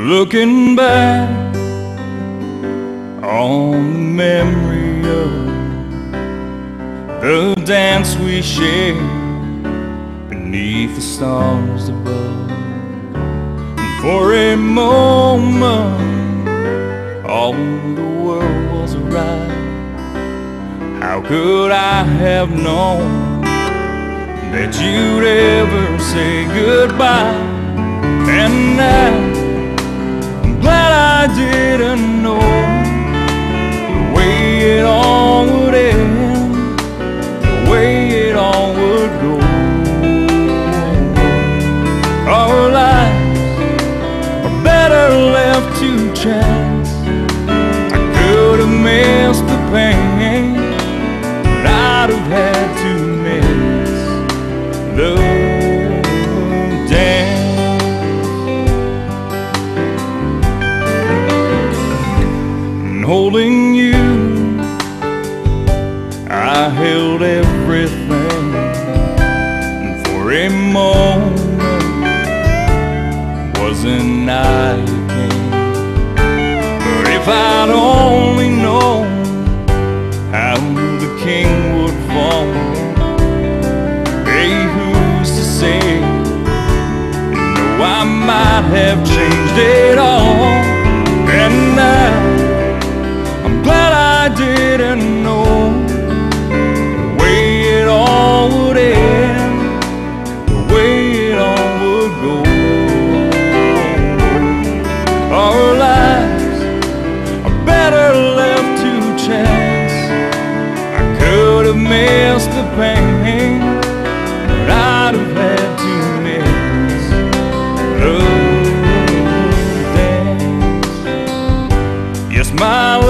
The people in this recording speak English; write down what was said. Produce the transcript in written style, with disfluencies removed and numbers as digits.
Looking back on the memory of the dance we shared beneath the stars above. And for a moment all the world was right. How could I have known that you'd ever say goodbye? And now I'm glad I didn't know the way it all would end, the way it all would go. Our lives are better left to chance. I could have missed the pain, but I'd have had to miss the dance. Holding you, I held everything, and for a moment wasn't I a king? But if I'd only known how the king would fall, hey, who's to say? You know, I might have changed it all. And now I'm glad I didn't know the way it all would end, the way it all would go. Our lives are better left to chance. I could have missed the pain, but I'd have had to miss the dance. Yes, my